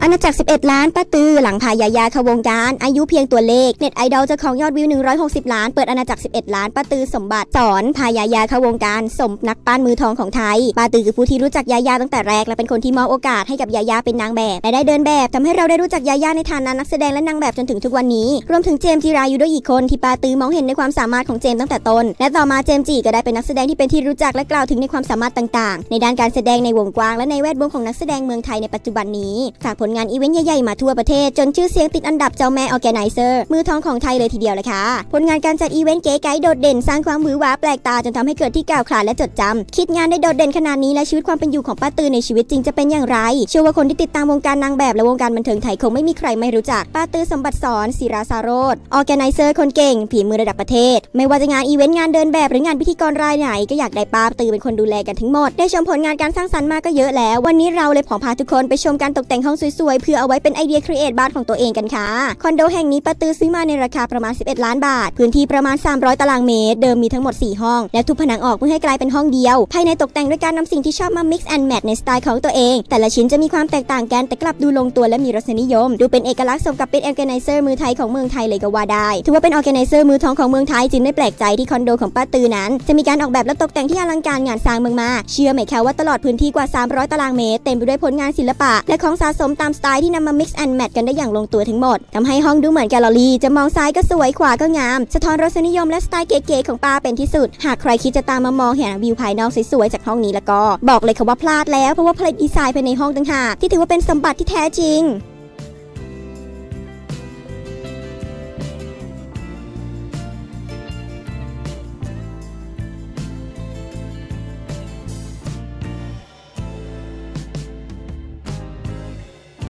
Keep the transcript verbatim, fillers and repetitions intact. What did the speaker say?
อาณาจักรสิบเอ็ดล้านป้าตือหลังพายายาเข้าวงการอายุเพียงตัวเลขเน็ตไอดอลเจ้าของยอดวิวหนึ่งร้อยหกสิบล้านเปิดอาณาจักรสิบเอ็ดล้านป้าตือสมบัติสอนพายายาเข้าวงการสมนักปั้นมือทองของไทยป้าตือคือผู้ที่รู้จักยายาตั้งแต่แรกและเป็นคนที่มอบโอกาสให้กับยายาเป็นนางแบบและได้เดินแบบทำให้เราได้รู้จักยายาในฐานะนักแสดงและนางแบบจนถึงทุกวันนี้รวมถึงเจมส์จิรายุด้วยอีกคนที่ป้าตือมองเห็นในความสามารถของเจมส์ตั้งแต่ต้นและต่อมาเจมส์จิก็ได้เป็นนักแสดงที่เป็นที่รู้จักและกล่าวถึงในความสามารถต่างๆในด้านการแสดงในวงกว้างและในแวดวงของนักแสดงเมืองไทยในปัจจุบันนี้ฝากผลงานอีเวนต์ใหญ่ๆมาทั่วประเทศจนชื่อเสียงติดอันดับเจ้าแม่ออร์แกไนเซอร์มือทองของไทยเลยทีเดียวเลยค่ะผลงานการจัดอีเวนต์เก๋ไก๋โดดเด่นสร้างความหวือหวาแปลกตาจนทำให้เกิดที่กล่าวขานและจดจำคิดงานได้โดดเด่นขนาดนี้และชีวิตความเป็นอยู่ของป้าตือในชีวิตจริงจะเป็นอย่างไรเชื่อว่าคนที่ติดตามวงการนางแบบและวงการบันเทิงไทยคงไม่มีใครไม่รู้จักป้าตือสมบัติสอนศิราสาโรจน์ออร์แกไนเซอร์คนเก่งฝีมือระดับประเทศไม่ว่าจะงานอีเวนต์งานเดินแบบหรืองานพิธีกรรายไหนก็อยากได้ป้าตือเป็นคนดูแลกันทั้งหมดได้ชมผลงานการสร้างสรรค์มาก็เยอะแล้ววันนี้เราเลยขอพาทุกคนไปชมการตกแต่งห้องสวยๆเพื่อเอาไว้เป็นไอเดียครีเอทบ้านของตัวเองกันค่ะคอนโดแห่งนี้ป้าตือซื้อมาในราคาประมาณสิบเอ็ดล้านบาทพื้นที่ประมาณสามร้อยตารางเมตรเดิมมีทั้งหมดสี่ห้องและทุบผนังออกเพื่อให้กลายเป็นห้องเดียวภายในตกแต่งด้วยการนำสิ่งที่ชอบมา mix and match ในสไตล์ของตัวเองแต่ละชิ้นจะมีความแตกต่างกันแต่กลับดูลงตัวและมีรสนิยมดูเป็นเอกลักษณ์สมกับเป็น organizer มือไทยของเมืองไทยเลยก็ว่าได้ถือว่าเป็น organizer มือทองของเมืองไทยจึงไม่แปลกใจที่คอนโดของป้าตือนั้นจะมีการออกแบบและตกแต่งที่อลังการงานสร้างเมืองมากเชื่อไหมคะว่าตลอดพื้นที่กว่าสามร้อยตารางเมตรเต็มไปด้วยผลงานศิลปะและของสะสมตามสไตล์ที่นำมา mix and match กันได้อย่างลงตัวทั้งหมดทำให้ห้องดูเหมือนแกลเลอรี่จะมองซ้ายก็สวยขวาก็งามสะท้อนรสนิยมและสไตล์เก๋ๆของป้าเป็นที่สุดหากใครคิดจะตามมามองเห็นวิวภายนอกสวยๆจากห้องนี้แล้วก็บอกเลยค่ะว่าพลาดแล้วเพราะว่าผลิตดีไซน์ภายในห้องต่างหากที่ถือว่าเป็นสมบัติที่แท้จริง